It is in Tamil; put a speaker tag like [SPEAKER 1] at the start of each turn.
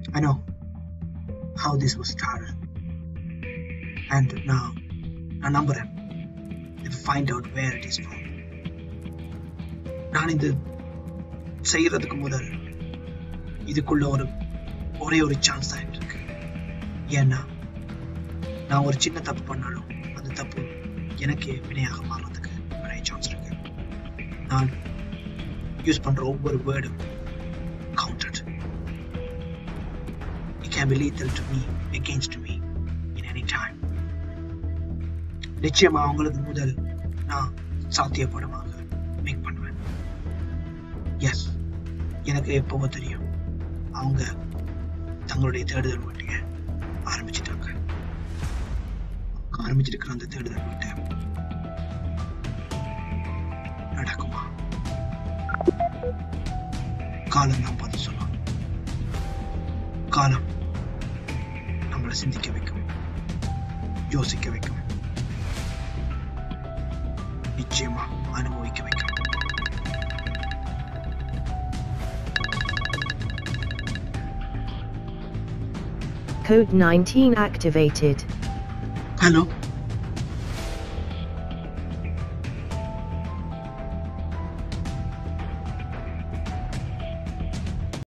[SPEAKER 1] I know how this was started, and now நான் நம்புறேன் if I find out where it is from. நான் இது செய்யறதுக்கு முதல் இதுக்குள்ள ஒரே ஒரு சான்ஸ் தான் இருக்கு. ஏன்னா நான் ஒரு சின்ன தப்பு பண்ணாலும் அந்த தப்பு எனக்கு வினையாக மாறுறதுக்கு நிறைய சான்ஸ் இருக்கு. நான் யூஸ் பண்ற ஒவ்வொரு வேர்டும் counted. It can be lethal to me, against me in any time. நிச்சயமா அவங்களுக்கு முதல் நான் சாத்தியப்படமாக மேக் பண்ணுவேன். எஸ், எனக்கு எப்பவோ தெரியும் அவங்க தங்களுடைய தேடுதல் வேட்டைய ஆரம்பிச்சிருக்கிற அந்த தேடுதல் வேட்டை நடக்குமா? காலம் தான் பார்த்து சொல்லணும். காலம் நம்மளை சிந்திக்க வைக்கும், யோசிக்க வைக்கும், நிச்சயமா அனுபவிக்க வைக்கும்.
[SPEAKER 2] Code 19 activated.
[SPEAKER 1] Hello.